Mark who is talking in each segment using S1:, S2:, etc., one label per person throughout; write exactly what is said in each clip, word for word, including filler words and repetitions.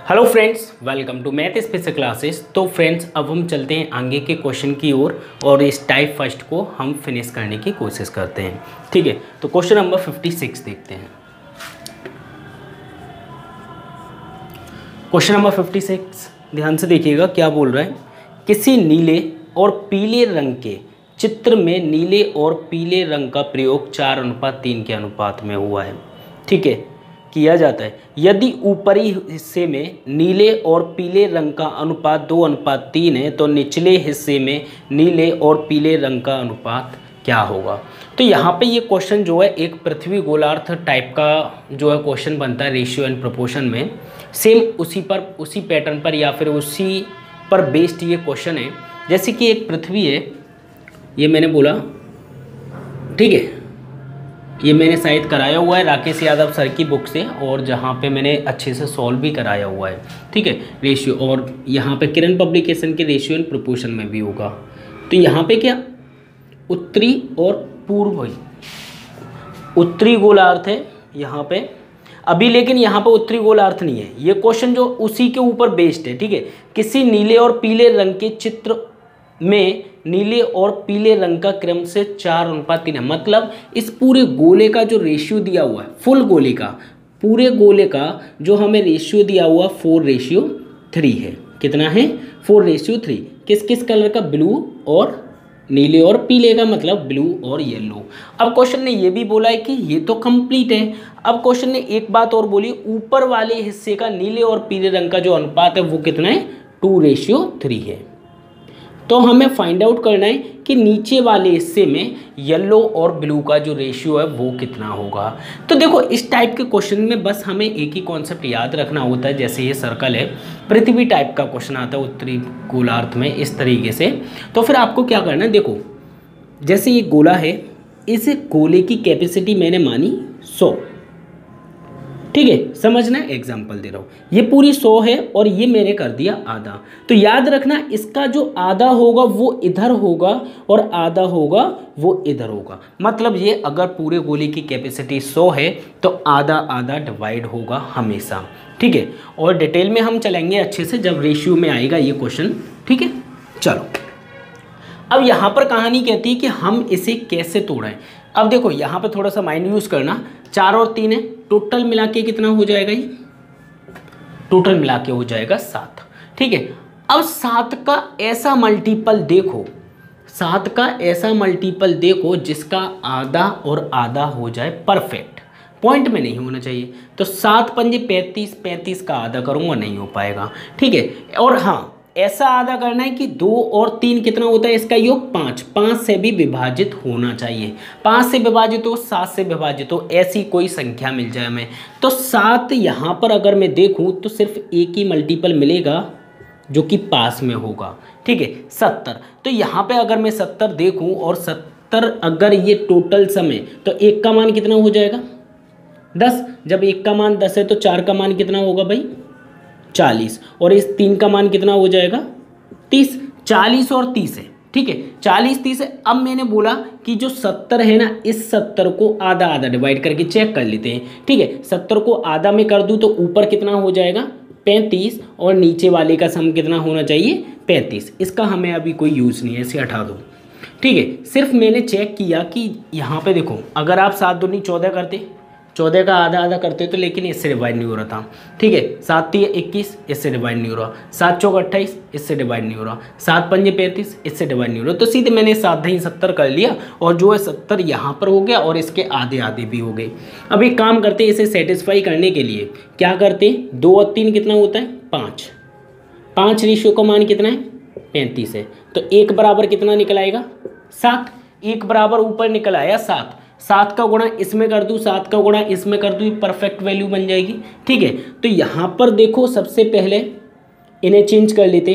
S1: Hello friends, welcome to math special classes. तो friends, अब हम चलते हैं आगे के क्वेश्चन की ओर और, और इस टाइप फर्स्ट को हम फिनिश करने की कोशिश करते हैं। ठीक है, तो क्वेश्चन नंबर फिफ्टी सिक्स देखते हैं। क्वेश्चन नंबर फिफ्टी सिक्स ध्यान से देखिएगा क्या बोल रहा है। किसी नीले और पीले रंग के चित्र में नीले और पीले रंग का प्रयोग चार अनुपात तीन के अनुपात में हुआ है। ठीक है, किया जाता है। यदि ऊपरी हिस्से में नीले और पीले रंग का अनुपात दो अनुपात तीन है तो निचले हिस्से में नीले और पीले रंग का अनुपात क्या होगा। तो यहाँ पे ये क्वेश्चन जो है एक पृथ्वी गोलार्थ टाइप का जो है क्वेश्चन बनता है रेशियो एंड प्रोपोर्शन में। सेम उसी पर उसी पैटर्न पर या फिर उसी पर बेस्ड ये क्वेश्चन है। जैसे कि एक पृथ्वी है, ये मैंने बोला, ठीक है, ये मैंने शायद कराया हुआ है राकेश यादव सर की बुक से, और जहाँ पे मैंने अच्छे से सॉल्व भी कराया हुआ है। ठीक है, रेशियो, और यहाँ पे किरण पब्लिकेशन के रेशियो एंड प्रोपोर्शन में भी होगा। तो यहाँ पे क्या उत्तरी और पूर्व, उत्तरी गोलार्ध है यहाँ पे अभी, लेकिन यहाँ पे उत्तरी गोलार्ध नहीं है। ये क्वेश्चन जो उसी के ऊपर बेस्ड है। ठीक है, किसी नीले और पीले रंग के चित्र में नीले और पीले रंग का क्रम से चार अनुपात तीन है। मतलब इस पूरे गोले का जो रेशियो दिया हुआ है, फुल गोले का, पूरे गोले का जो हमें रेशियो दिया हुआ फोर रेशियो थ्री है। कितना है? Four ratio three. किस किस कलर का? ब्लू और नीले और पीले का, मतलब ब्लू और येलो। अब क्वेश्चन ने ये भी बोला है कि ये तो कंप्लीट है। अब क्वेश्चन ने एक बात और बोली, ऊपर वाले हिस्से का नीले और पीले रंग का जो अनुपात है वो कितना है? टू रेशियो थ्री है। तो हमें फाइंड आउट करना है कि नीचे वाले हिस्से में येलो और ब्लू का जो रेशियो है वो कितना होगा। तो देखो, इस टाइप के क्वेश्चन में बस हमें एक ही कॉन्सेप्ट याद रखना होता है। जैसे ये सर्कल है, पृथ्वी टाइप का क्वेश्चन आता है उत्तरी गोलार्ध में इस तरीके से। तो फिर आपको क्या करना है, देखो जैसे ये गोला है, इस गोले की कैपेसिटी मैंने मानी सौ। ठीक है, समझना, एग्जाम्पल दे रहा हूँ। ये पूरी सौ है और ये मैंने कर दिया आधा। तो याद रखना, इसका जो आधा होगा वो इधर होगा और आधा होगा वो इधर होगा। मतलब ये अगर पूरे गोले की कैपेसिटी सौ है तो आधा आधा डिवाइड होगा हमेशा। ठीक है, और डिटेल में हम चलेंगे अच्छे से जब रेशियो में आएगा ये क्वेश्चन। ठीक है, चलो अब यहाँ पर कहानी कहती है कि हम इसे कैसे तोड़ें। अब देखो यहाँ पे थोड़ा सा माइंड यूज़ करना। चार और तीन है, टोटल मिला के कितना हो जाएगा? ये टोटल मिला के हो जाएगा सात। ठीक है, अब सात का ऐसा मल्टीपल देखो, सात का ऐसा मल्टीपल देखो जिसका आधा और आधा हो जाए परफेक्ट, पॉइंट में नहीं होना चाहिए। तो सात पंजे पैंतीस, पैंतीस का आधा करूँगा नहीं हो पाएगा। ठीक है, और हाँ ऐसा आधा करना है कि दो और तीन कितना होता है? इसका योग पाँच, पाँच से भी विभाजित होना चाहिए। पाँच से विभाजित हो, सात से विभाजित हो, ऐसी कोई संख्या मिल जाए हमें। तो सात यहाँ पर अगर मैं देखूँ तो सिर्फ एक ही मल्टीपल मिलेगा जो कि पास में होगा। ठीक है, सत्तर। तो यहाँ पे अगर मैं सत्तर देखूँ और सत्तर अगर ये टोटल समय, तो एक का मान कितना हो जाएगा? दस। जब एक का मान दस है तो चार का मान कितना होगा भाई? चालीस। और इस तीन का मान कितना हो जाएगा? तीस। चालीस और तीस है। ठीक है, चालीस तीस है। अब मैंने बोला कि जो सत्तर है ना, इस सत्तर को आधा आधा डिवाइड करके चेक कर लेते हैं। ठीक है, सत्तर को आधा में कर दूं तो ऊपर कितना हो जाएगा? पैंतीस, और नीचे वाले का सम कितना होना चाहिए? पैंतीस। इसका हमें अभी कोई यूज़ नहीं है, इसे हटा दो। ठीक है, सिर्फ मैंने चेक किया कि यहाँ पे देखो, अगर आप सात दूनी चौदह करते, चौदह का आधा आधा करते तो, लेकिन इससे डिवाइड नहीं हो रहा था। ठीक है, सात तीन इक्कीस, इससे डिवाइड नहीं हो रहा। सात चौक अट्ठाईस, इससे डिवाइड नहीं हो रहा। सात पंजे पैंतीस, इससे डिवाइड नहीं हो रहा। तो सीधे मैंने सात दही सत्तर कर लिया, और जो है सत्तर यहाँ पर हो गया और इसके आधे आधे भी हो गए। अब एक काम करते हैं, इसे सेटिस्फाई करने के लिए क्या करते हैं? दो और तीन कितना होता है? पाँच। पाँच रेशियो का मान कितना है? पैंतीस है। तो एक बराबर कितना निकल आएगा? सात। एक बराबर ऊपर निकल आया सात। सात का गुणा इसमें कर दूँ, सात का गुणा इसमें कर दूँ, परफेक्ट वैल्यू बन जाएगी। ठीक है, तो यहाँ पर देखो सबसे पहले इन्हें चेंज कर लेते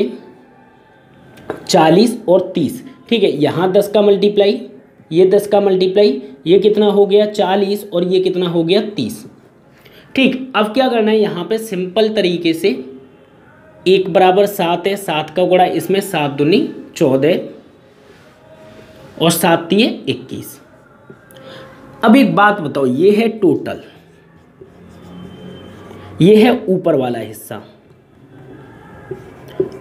S1: हैं, चालीस और तीस। ठीक है, यहाँ दस का मल्टीप्लाई, ये दस का मल्टीप्लाई, ये कितना हो गया? चालीस, और ये कितना हो गया? तीस। ठीक, अब क्या करना है यहाँ पे? सिंपल तरीके से एक बराबर सात है, सात का गुणा इसमें, सात दूनी चौदह और सात तीय इक्कीस। अब एक बात बताओ, ये है टोटल, ये है ऊपर वाला हिस्सा।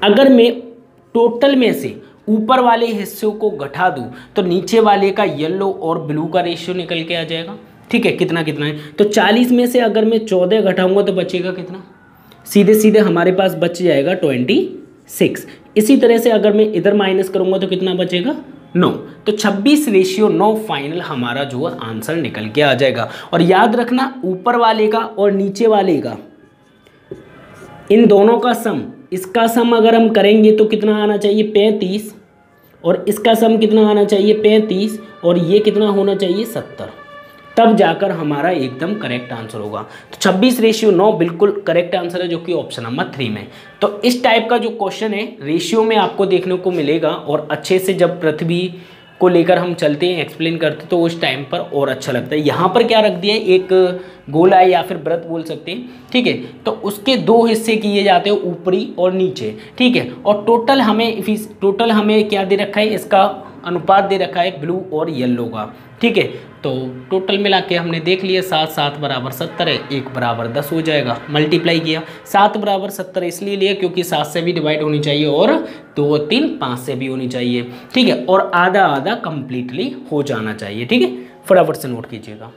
S1: अगर मैं टोटल में से ऊपर वाले हिस्सों को घटा दूं तो नीचे वाले का येलो और ब्लू का रेशियो निकल के आ जाएगा। ठीक है, कितना कितना है, तो चालीस में से अगर मैं चौदह घटाऊंगा तो बचेगा कितना, सीधे सीधे हमारे पास बच जाएगा ट्वेंटी सिक्स। इसी तरह से अगर मैं इधर माइनस करूंगा तो कितना बचेगा, नौ। तो छब्बीस रेशियो नौ फाइनल हमारा जो है आंसर निकल के आ जाएगा। और याद रखना ऊपर वाले का और नीचे वाले का, इन दोनों का सम, इसका सम अगर हम करेंगे तो कितना आना चाहिए, पैंतीस, और इसका सम कितना आना चाहिए, पैंतीस, और ये कितना होना चाहिए, सत्तर। तब जाकर हमारा एकदम करेक्ट आंसर होगा। तो छब्बीस रेशियो नौ बिल्कुल करेक्ट आंसर है, जो कि ऑप्शन नंबर थ्री में। तो इस टाइप का जो क्वेश्चन है रेशियो में आपको देखने को मिलेगा, और अच्छे से जब पृथ्वी को लेकर हम चलते हैं, एक्सप्लेन करते हैं, तो उस टाइम पर और अच्छा लगता है। यहाँ पर क्या रख दिया है, एक गोला या फिर व्रत बोल सकते हैं। ठीक है, तो उसके दो हिस्से किए जाते हैं, ऊपरी और नीचे। ठीक है, और टोटल हमें टोटल हमें क्या दे रखा है, इसका अनुपात दे रखा है ब्लू और येलो का। ठीक है, तो टोटल मिला के हमने देख लिया, सात सात बराबर सत्तर है, एक बराबर दस हो जाएगा। मल्टीप्लाई किया, सात बराबर सत्तर इसलिए लिया क्योंकि सात से भी डिवाइड होनी चाहिए और दो तीन पाँच से भी होनी चाहिए। ठीक है, और आधा आधा कंप्लीटली हो जाना चाहिए। ठीक है, फटाफट से नोट कीजिएगा।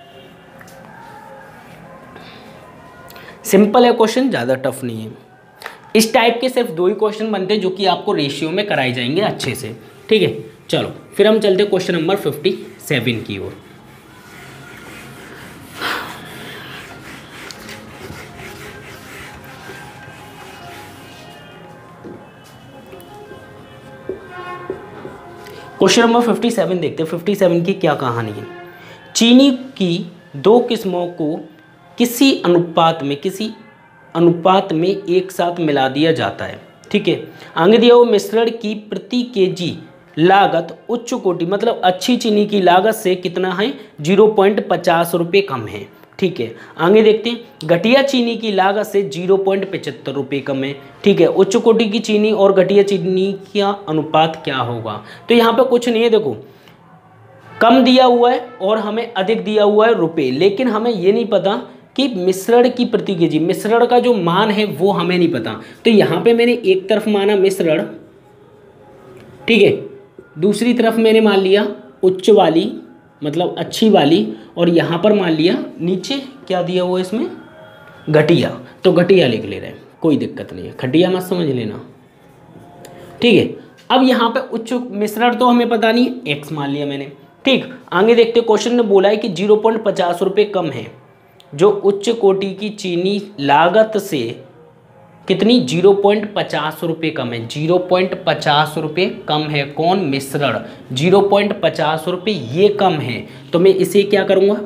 S1: सिंपल है क्वेश्चन, ज़्यादा टफ नहीं है। इस टाइप के सिर्फ दो ही क्वेश्चन बनते हैं जो कि आपको रेशियो में कराए जाएंगे अच्छे से। ठीक है, चलो फिर हम चलते क्वेश्चन नंबर फिफ्टी सेवन की ओर। क्वेश्चन नंबर फिफ्टी सेवन देखते हैं। फिफ्टी सेवन की क्या कहानी है। चीनी की दो किस्मों को किसी अनुपात में किसी अनुपात में एक साथ मिला दिया जाता है। ठीक है, आगे दिया हुआ मिश्रण की प्रति केजी लागत उच्च कोटि मतलब अच्छी चीनी की लागत से कितना है, जीरो पॉइंट पचास रुपये कम है। ठीक है, आगे देखते हैं। घटिया चीनी की लागत से जीरो पॉइंट पचहत्तर रुपये कम है। ठीक है, उच्च कोटि की चीनी और घटिया चीनी का अनुपात क्या होगा। तो यहाँ पे कुछ नहीं है, देखो कम दिया हुआ है और हमें अधिक दिया हुआ है रुपये, लेकिन हमें ये नहीं पता कि मिश्रण की प्रति केजी, मिश्रण का जो मान है वो हमें नहीं पता। तो यहाँ पे मैंने एक तरफ माना मिश्रण, ठीक है, दूसरी तरफ मैंने मान लिया उच्च वाली मतलब अच्छी वाली, और यहाँ पर मान लिया नीचे क्या दिया हुआ है इसमें, घटिया। तो घटिया लिख ले रहे हैं, कोई दिक्कत नहीं है, घटिया मत समझ लेना। ठीक है, अब यहाँ पे उच्च मिश्रण तो हमें पता नहीं, एक्स मान लिया मैंने। ठीक, आगे देखते क्वेश्चन ने बोला है कि जीरो पॉइंट पचास रुपये कम है, जो उच्च कोटि की चीनी लागत से कितनी, जीरो पॉइंट पचास रुपये कम है। जीरो पॉइंट पचास रुपये कम है, कौन, मिश्रण, जीरो पॉइंट पचास रुपये ये कम है। तो मैं इसे क्या करूँगा,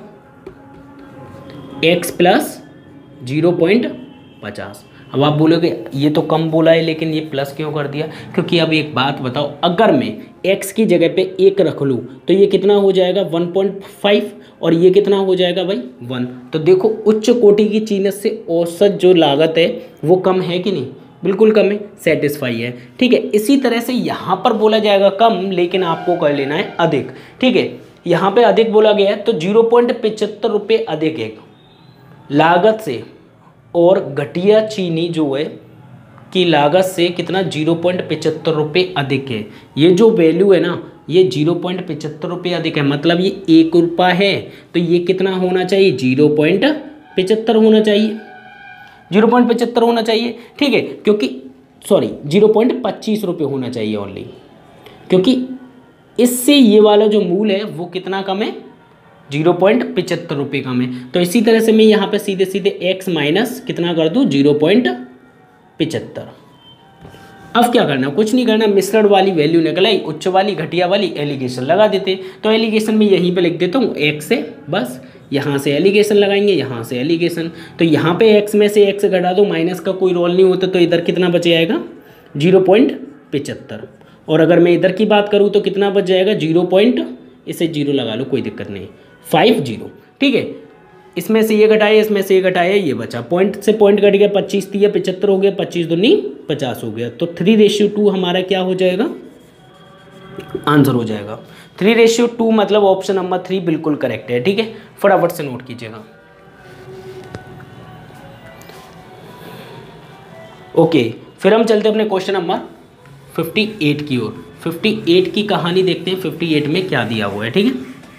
S1: x प्लस जीरो पॉइंट पचास। अब आप बोलोगे ये तो कम बोला है लेकिन ये प्लस क्यों कर दिया, क्योंकि अब एक बात बताओ, अगर मैं x की जगह पे एक रख लूँ तो ये कितना हो जाएगा, वन पॉइंट फाइव, और ये कितना हो जाएगा भाई, वन। तो देखो उच्च कोटि की चीनी से औसत जो लागत है वो कम है कि नहीं, बिल्कुल कम है, सेटिस्फाई है। ठीक है, इसी तरह से यहाँ पर बोला जाएगा कम, लेकिन आपको कर लेना है अधिक। ठीक है, यहाँ पे अधिक बोला गया है तो जीरो पॉइंट पचहत्तर रुपये अधिक है लागत से, और घटिया चीनी जो है की लागत से कितना, जीरो पॉइंट पचहत्तर रुपये अधिक है। ये जो वैल्यू है ना, ये जीरो पॉइंट पचहत्तर रुपये अधिक है, मतलब ये एक रुपया है, तो ये कितना होना चाहिए, जीरो पॉइंट पचहत्तर होना चाहिए, जीरो पॉइंट पचहत्तर होना चाहिए। ठीक है, क्योंकि सॉरी जीरो पॉइंट पच्चीस रुपये होना चाहिए ओनली, क्योंकि इससे ये वाला जो मूल है वो कितना कम है, जीरो पॉइंट पचहत्तर रुपये कम है। तो इसी तरह से मैं यहाँ पे सीधे सीधे एक्स माइनस कितना कर दूँ, जीरो पॉइंट पचहत्तर। अब क्या करना, कुछ नहीं करना, मिश्रण वाली वैल्यू निकल आई, उच्च वाली घटिया वाली एलिगेशन लगा देते। तो एलिगेशन में यहीं पे लिख देता हूँ एक्स से, बस यहाँ से एलिगेशन लगाएंगे, यहाँ से एलिगेशन। तो यहाँ पे एक्स में से एक्स घटा दो, माइनस का कोई रोल नहीं होता, तो इधर कितना बच जाएगा, जीरो पॉइंट पचहत्तर। और अगर मैं इधर की बात करूँ तो कितना बच जाएगा, जीरो पॉइंट, इसे जीरो लगा लो कोई दिक्कत नहीं, फाइव जीरो। ठीक है, इसमें से ये घटाया, इसमें से ये घटाया, ये बचा, पॉइंट से पॉइंट घट गया, पच्चीस थी पचहत्तर हो गया, पच्चीस दूनी पचास हो गया। तो थ्री रेशियो टू हमारा क्या हो जाएगा, आंसर हो जाएगा थ्री रेशियो टू, मतलब ऑप्शन नंबर थ्री बिल्कुल करेक्ट है। ठीक है, फटाफट से नोट कीजिएगा। ओके, फिर हम चलते हैं अपने क्वेश्चन नंबर अट्ठावन की ओर। अट्ठावन की कहानी देखते हैं, अट्ठावन में क्या दिया हुआ है। ठीक है,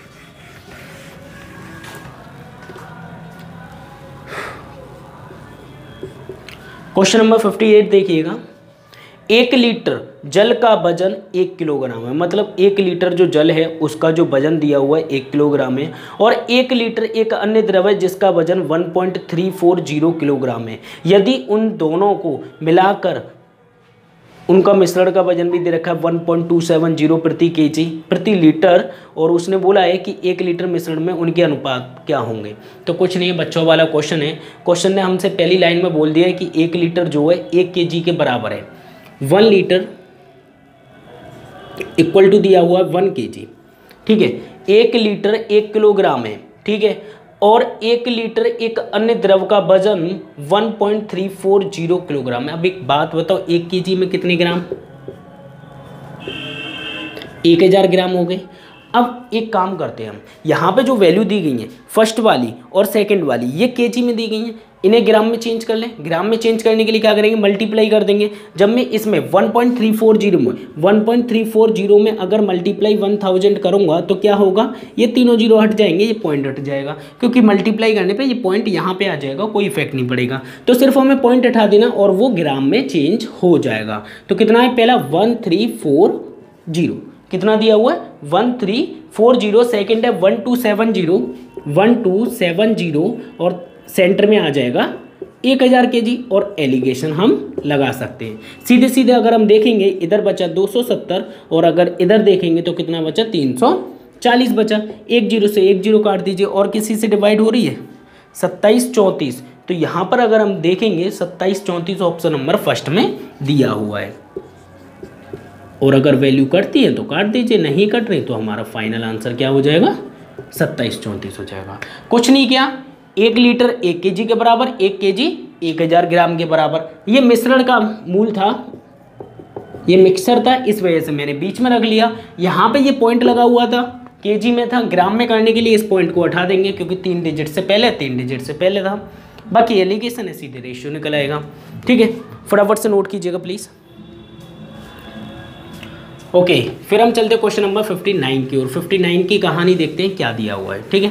S1: क्वेश्चन नंबर अट्ठावन देखिएगा। एक लीटर जल का वजन एक किलोग्राम है, मतलब एक लीटर जो जल है उसका जो वजन दिया हुआ है एक किलोग्राम है, और एक लीटर एक अन्य द्रव है जिसका वजन एक पॉइंट तीन चार शून्य किलोग्राम है। यदि उन दोनों को मिलाकर उनका मिश्रण का वजन भी दे रखा है एक पॉइंट दो सात शून्य प्रति केजी प्रति लीटर, और उसने बोला है कि एक लीटर मिश्रण में उनके अनुपात क्या होंगे। तो कुछ नहीं है, बच्चों वाला क्वेश्चन है। क्वेश्चन ने हमसे पहली लाइन में बोल दिया है कि एक लीटर जो है एक केजी के बराबर है। वन लीटर इक्वल टू दिया हुआ है वन केजी। ठीक है, एक लीटर एक किलोग्राम है। ठीक है, और एक लीटर एक अन्य द्रव का वजन एक पॉइंट तीन चार शून्य किलोग्राम है। अब एक बात बताओ, एक केजी में कितने ग्राम? एक हजार ग्राम हो गए। अब एक काम करते हैं हम, यहाँ पे जो वैल्यू दी गई है फर्स्ट वाली और सेकंड वाली ये केजी में दी गई हैं, इन्हें ग्राम में चेंज कर लें। ग्राम में चेंज करने के लिए क्या करेंगे? मल्टीप्लाई कर देंगे। जब मैं इसमें एक पॉइंट तीन चार शून्य में एक पॉइंट तीन चार शून्य में अगर मल्टीप्लाई एक हज़ार करूंगा तो क्या होगा? ये तीनों जीरो हट जाएंगे, ये पॉइंट हट जाएगा, क्योंकि मल्टीप्लाई करने पे ये पॉइंट यहाँ पे आ जाएगा, कोई इफेक्ट नहीं पड़ेगा। तो सिर्फ हमें पॉइंट हटा देना और वो ग्राम में चेंज हो जाएगा। तो कितना है? पहला वन थ्री फोर जीरो, कितना दिया हुआ है? One three four zero. Second है one two seven zero, one two seven zero, और सेंटर में आ जाएगा एक हज़ार के जी, और एलिगेशन हम लगा सकते हैं। सीधे सीधे अगर हम देखेंगे इधर बचा दो सौ सत्तर, और अगर इधर देखेंगे तो कितना बचा? तीन सौ चालीस बचा। एक जीरो से एक जीरो काट दीजिए, और किसी से डिवाइड हो रही है? सत्ताईस चौंतीस। तो यहाँ पर अगर हम देखेंगे सत्ताईस चौंतीस ऑप्शन नंबर फर्स्ट में दिया हुआ है, और अगर वैल्यू कटती है तो काट दीजिए, नहीं कट रही तो हमारा फाइनल आंसर क्या हो जाएगा? सत्ताईस चौंतीस हो जाएगा। कुछ नहीं किया, एक लीटर एक केजी के बराबर, एक केजी एक हजार ग्राम के बराबर। ये मिश्रण का मूल था, ये मिक्सर था, इस वजह से मैंने बीच में रख लिया। यहाँ पे ये पॉइंट लगा हुआ था, केजी में था, ग्राम में करने के लिए इस पॉइंट को हटा देंगे, क्योंकि तीन डिजिट से पहले तीन डिजिट से पहले था। बाकी एलिगेशन है, सीधे रेशियो निकल आएगा। ठीक है, फटाफट से नोट कीजिएगा प्लीज़। ओके okay, फिर हम चलते क्वेश्चन नंबर उनसठ की ओर। उनसठ की कहानी देखते हैं क्या दिया हुआ है। ठीक है,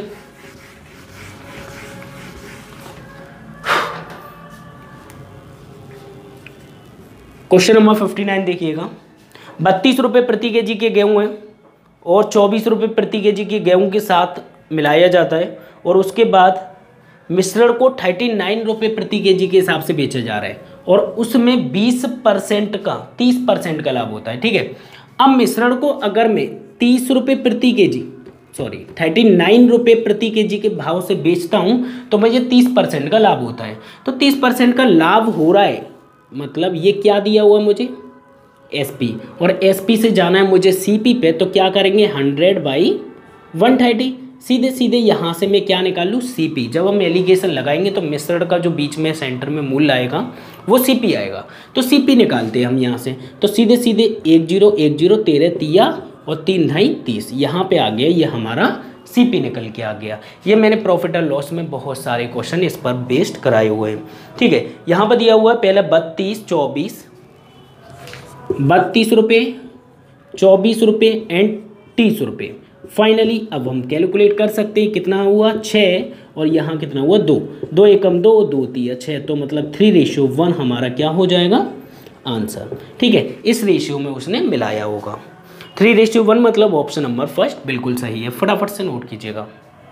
S1: क्वेश्चन नंबर उनसठ देखिएगा। बत्तीस रुपये प्रति केजी के गेहूं है और चौबीस रुपये प्रति केजी के गेहूं के साथ मिलाया जाता है, और उसके बाद मिश्रण को थर्टी नाइन रुपये प्रति केजी के हिसाब से बेचा जा रहा है, और उसमें बीस परसेंट का तीस परसेंट का लाभ होता है। ठीक है, अब मिश्रण को अगर मैं तीस रुपये प्रति केजी सॉरी थर्टी नाइन रुपये प्रति केजी के भाव से बेचता हूं तो मुझे तीस परसेंट का लाभ होता है। तो तीस परसेंट का लाभ हो रहा है, मतलब ये क्या दिया हुआ मुझे? एसपी, और एसपी से जाना है मुझे सीपी पे, तो क्या करेंगे? Hundred by one thirty. सीधे सीधे यहाँ से मैं क्या निकाल लूँ? सीपी। जब हम एलिगेशन लगाएंगे तो मिश्रण का जो बीच में सेंटर में मूल्य आएगा वो सीपी आएगा, तो सीपी निकालते हैं हम यहाँ से। तो सीधे सीधे एक जीरो एक जीरो तेरह तिया और तीन ढाई तीस, यहाँ पे आ गया, ये हमारा सीपी निकल के आ गया। ये मैंने प्रॉफिट और लॉस में बहुत सारे क्वेश्चन इस पर बेस्ड कराए हुए हैं। ठीक है, यहाँ पर दिया हुआ है पहले बत्तीस चौबीस बत्तीस रुपये चौबीस रुपये एंड तीस रुपये। फाइनली अब हम कैलकुलेट कर सकते हैं, कितना हुआ? छः, और यहाँ कितना हुआ? दो। दो एकम दो, दो तिया छः, तो मतलब थ्री रेशियो वन हमारा क्या हो जाएगा? आंसर। ठीक है, इस रेशियो में उसने मिलाया होगा। थ्री रेशियो वन मतलब ऑप्शन नंबर फर्स्ट बिल्कुल सही है। फटाफट से नोट कीजिएगा,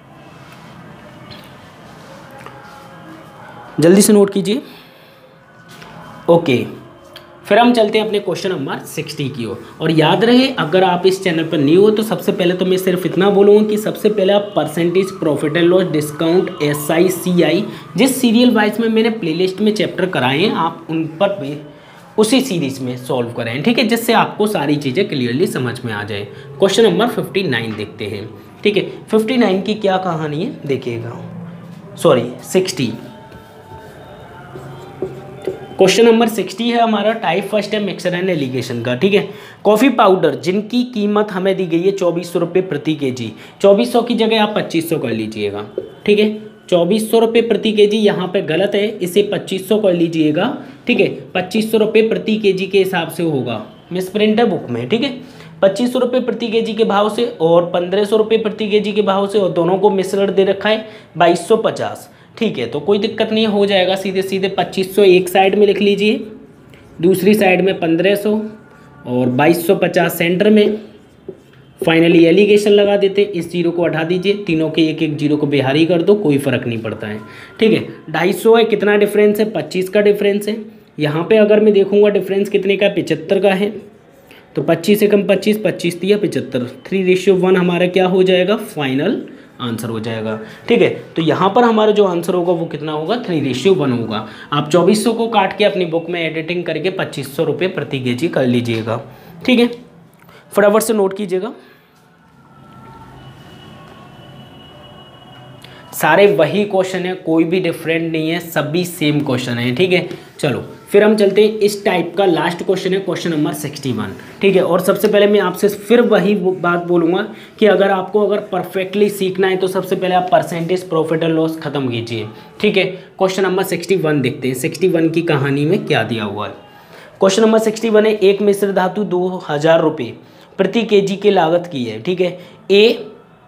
S1: जल्दी से नोट कीजिए। ओके, फिर हम चलते हैं अपने क्वेश्चन नंबर साठ की ओर। और याद रहे, अगर आप इस चैनल पर न्यू हो तो सबसे पहले तो मैं सिर्फ इतना बोलूँगा कि सबसे पहले आप percentage, profit and loss, discount, S I C I, जिस सीरियल वाइज में मैंने प्लेलिस्ट में चैप्टर कराए हैं आप उन पर भी उसी सीरीज में सॉल्व करें। ठीक है, जिससे आपको सारी चीज़ें क्लियरली समझ में आ जाए। क्वेश्चन नंबर फिफ्टी नाइन देखते हैं। ठीक है, फिफ्टी नाइन की क्या कहानी है देखिएगा, सॉरी सिक्सटी। क्वेश्चन नंबर साठ है हमारा, टाइप फर्स्ट है मिक्सर एंड एलिगेशन का। ठीक है, कॉफ़ी पाउडर जिनकी कीमत हमें दी गई है चौबीस सौ रुपये प्रति के जी, चौबीस सौ की जगह आप पच्चीस सौ कर लीजिएगा। ठीक है, चौबीस सौ रुपये प्रति के जी यहाँ पर गलत है, इसे पच्चीस सौ कर लीजिएगा। ठीक है, पच्चीस सौ रुपये प्रति केजी के हिसाब से होगा, मिस प्रिंट है बुक में, ठीक है, पच्चीस सौ रुपये प्रति केजी के भाव से और पंद्रह सौ रुपये प्रति केजी के भाव से, और दोनों को मिश्रण दे रखा है बाईस सौ पचास, ठीक है। तो कोई दिक्कत नहीं हो जाएगा, सीधे सीधे पच्चीस सौ एक साइड में लिख लीजिए, दूसरी साइड में पंद्रह सौ और बाईस सौ पचास सेंटर में। फाइनली एलिगेशन लगा देते, इस जीरो को हटा दीजिए, तीनों के एक एक जीरो को बिहारी कर दो, कोई फ़र्क नहीं पड़ता है, ठीक है। ढाई सौ है, कितना डिफरेंस है, पच्चीस का डिफरेंस है। यहाँ पे अगर मैं देखूँगा डिफरेंस कितने का, पचहत्तर का है, तो पच्चीस से कम पच्चीस, पच्चीस दिया पचहत्तर, थ्री रेशियो वन हमारा क्या हो जाएगा, फाइनल आंसर हो जाएगा, ठीक है। तो यहाँ पर हमारा जो आंसर होगा वो कितना होगा, थ्री रेशियो वन होगा। आप चौबीस सौ को काट के अपनी बुक में एडिटिंग करके पच्चीस सौ रुपये प्रति केजी कर लीजिएगा, ठीक है। फटाफट से नोट कीजिएगा, सारे वही क्वेश्चन है, कोई भी डिफरेंट नहीं है, सभी सेम क्वेश्चन है, ठीक है। चलो फिर हम चलते हैं, इस टाइप का लास्ट क्वेश्चन है क्वेश्चन नंबर सिक्सटी वन, ठीक है। और सबसे पहले मैं आपसे फिर वही बात बोलूँगा कि अगर आपको अगर परफेक्टली सीखना है तो सबसे पहले आप परसेंटेज प्रॉफिट एंड लॉस खत्म कीजिए, ठीक है। क्वेश्चन नंबर सिक्सटी वन देखते हैं, सिक्सटी वन की कहानी में क्या दिया हुआ है। क्वेश्चन नंबर सिक्सटी वन है, एक मिश्र धातु दो हज़ार रुपये प्रति के जी की लागत की है, ठीक है। ए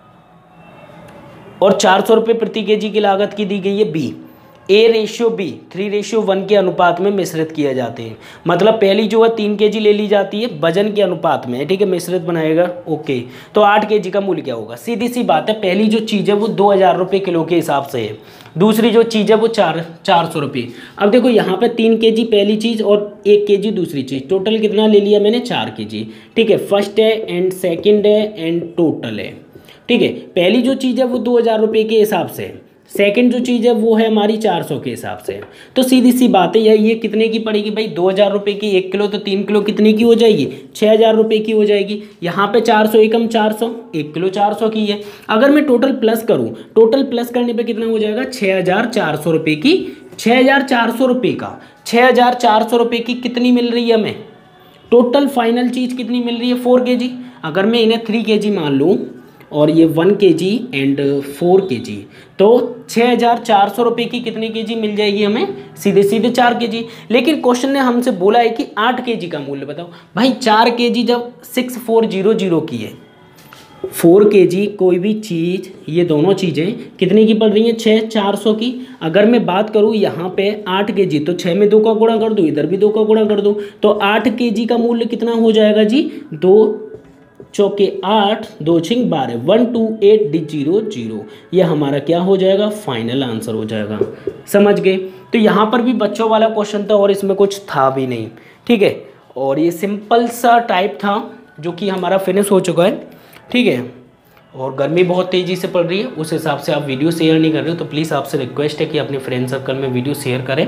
S1: और चार सौ रुपये प्रति के जी की लागत की दी गई है B. A ratio B three ratio one के अनुपात में मिश्रित किए जाते हैं, मतलब पहली जो है तीन के जी ले ली जाती है वजन के अनुपात में, ठीक है, मिश्रित बनाएगा, ओके। तो आठ के जी का मूल्य क्या होगा, सीधी सी बात है, पहली जो चीज़ है वो दो हज़ार रुपये किलो के हिसाब से है, दूसरी जो चीज़ है वो चार चार सौ रुपये। अब देखो यहाँ पे तीन के जी पहली चीज़ और एक के जी दूसरी चीज़, टोटल कितना ले लिया मैंने, चार के जी, ठीक है। फर्स्ट है एंड सेकेंड है एंड टोटल है, ठीक है। पहली जो चीज़ है वो दो हज़ार रुपये के हिसाब से है, सेकंड जो चीज़ है वो है हमारी चार सौ के हिसाब से। तो सीधी सी बात है, ये कितने की पड़ेगी भाई, दो हज़ार रुपये की एक किलो, तो तीन किलो कितने की हो जाएगी, छः हज़ार रुपये की हो जाएगी। यहाँ पे चार सौ एकम चार सौ, एक किलो चार सौ की है। अगर मैं टोटल प्लस करूँ, टोटल प्लस करने पे कितना हो जाएगा, छः हज़ार चार सौ रुपये की, छः हज़ार चार सौ रुपये का, छः हज़ार चार सौ रुपये की कितनी मिल रही है हमें, टोटल फाइनल चीज़ कितनी मिल रही है, फोर के जी। अगर मैं इन्हें थ्री के जी मान लूँ और ये वन के जी एंड फोर के जी, तो छः हज़ार चार सौ रुपये की कितने के जी मिल जाएगी हमें, सीधे सीधे चार के जी। लेकिन क्वेश्चन ने हमसे बोला है कि आठ के जी का मूल्य बताओ। भाई चार के जी जब सिक्स फोर जीरो जीरो की है, फोर के जी कोई भी चीज़, ये दोनों चीज़ें कितने की पड़ रही हैं, छः चार सौ की। अगर मैं बात करूँ यहाँ पे आठ के जी, तो छः में दो का गुणा कर दूँ, इधर भी दो का गुणा कर दूँ, तो आठ के जी का मूल्य कितना हो जाएगा जी, दो चौके आठ, दो छिंग बारह, one two eight D zero zero, ये हमारा क्या हो जाएगा, फाइनल आंसर हो जाएगा। समझ गए। तो यहाँ पर भी बच्चों वाला क्वेश्चन था और इसमें कुछ था भी नहीं, ठीक है। और ये सिंपल सा टाइप था जो कि हमारा फिनिश हो चुका है, ठीक है। और गर्मी बहुत तेज़ी से पड़ रही है, उस हिसाब से आप वीडियो शेयर नहीं कर रहे हो, तो प्लीज़ आपसे रिक्वेस्ट है कि अपने फ्रेंड सर्कल में वीडियो शेयर करें,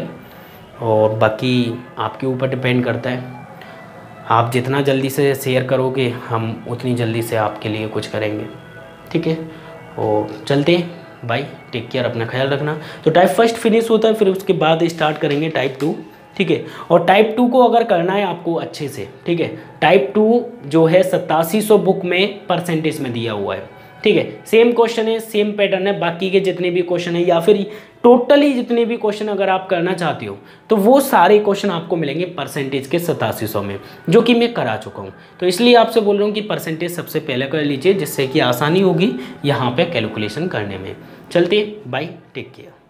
S1: और बाकी आपके ऊपर डिपेंड करता है, आप जितना जल्दी से शेयर करोगे हम उतनी जल्दी से आपके लिए कुछ करेंगे, ठीक है। और चलते हैं, बाय, टेक केयर, अपना ख्याल रखना। तो टाइप फर्स्ट फिनिश होता है, फिर उसके बाद स्टार्ट करेंगे टाइप टू, ठीक है। और टाइप टू को अगर करना है आपको अच्छे से, ठीक है, टाइप टू जो है सत्तासी सौ बुक में परसेंटेज में दिया हुआ है, ठीक है। सेम क्वेश्चन है, सेम पैटर्न है, बाकी के जितने भी क्वेश्चन है या फिर टोटली जितने भी क्वेश्चन अगर आप करना चाहते हो तो वो सारे क्वेश्चन आपको मिलेंगे परसेंटेज के सतासी सौ में, जो कि मैं करा चुका हूँ। तो इसलिए आपसे बोल रहा हूँ कि परसेंटेज सबसे पहले कर लीजिए, जिससे कि आसानी होगी यहाँ पे कैलकुलेशन करने में। चलते बाय, टेक केयर।